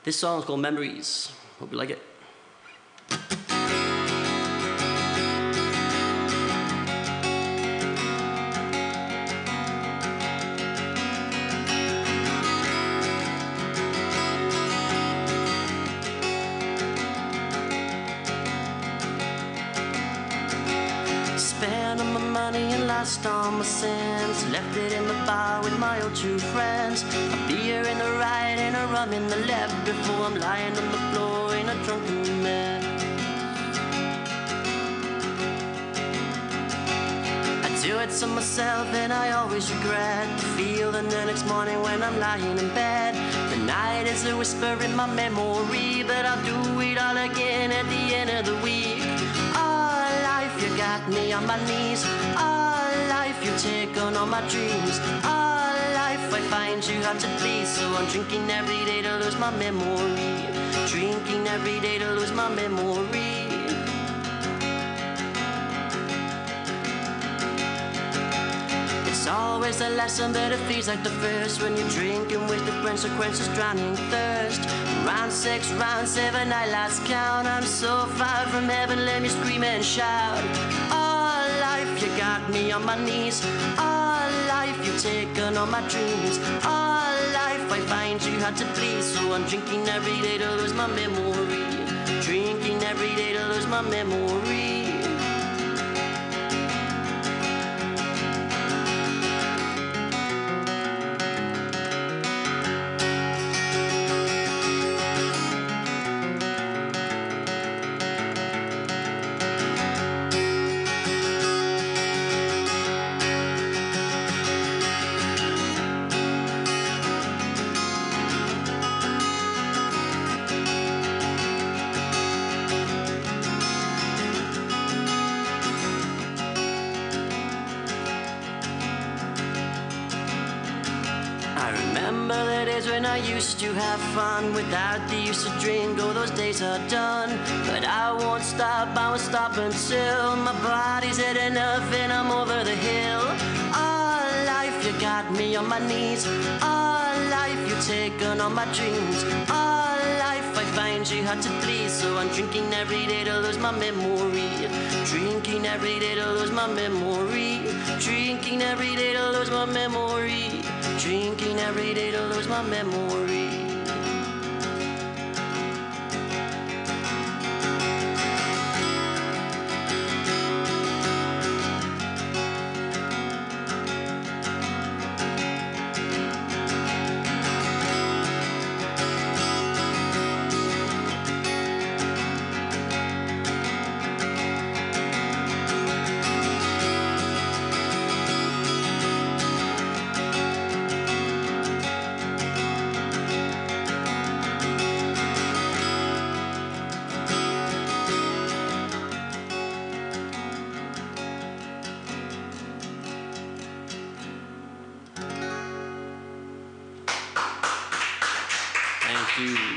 This song is called Memories. Hope you like it. Spent all my money and lost all my sense. Left it in the bar with my old two friends. A beer in the right and a rum in the left, before I'm lying on the floor in a drunken mess. I do it to myself and I always regret the feeling the next morning when I'm lying in bed. The night is a whisper in my memory, but I'll do it all again at the end of the week. You got me on my knees. All life you've taken all my dreams. All life I find you hard to please. So I'm drinking every day to lose my memory. Drinking every day to lose my memory. It's always the lesson, but it feels like the first. When you're drinking with the friends, the quench is drowning thirst. Round 6, round 7, I lost count. I'm so far from heaven, let me scream and shout. All life you got me on my knees. All life you've taken all my dreams. All life I find you hard to please. So I'm drinking every day to lose my memory. Drinking every day to lose my memory. I remember the days when I used to have fun without the use of drink. Oh, those days are done, but I won't stop, I won't stop until my body's had enough and I'm over the hill. All life you got me on my knees. All life you've taken all my dreams. All life I find you hard to please. So I'm drinking every day to lose my memory. Drinking every day to lose my memory. Drinking every day to lose my memory. Drinking every day to lose my memory. Thank you.